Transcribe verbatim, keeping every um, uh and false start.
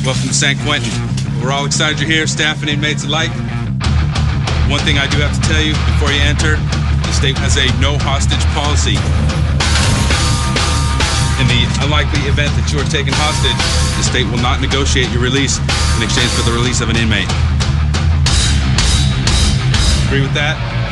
Welcome to San Quentin. We're all excited you're here, staff and inmates alike. One thing I do have to tell you before you enter, the state has a no hostage policy. In the unlikely event that you are taken hostage, the state will not negotiate your release in exchange for the release of an inmate. Agree with that?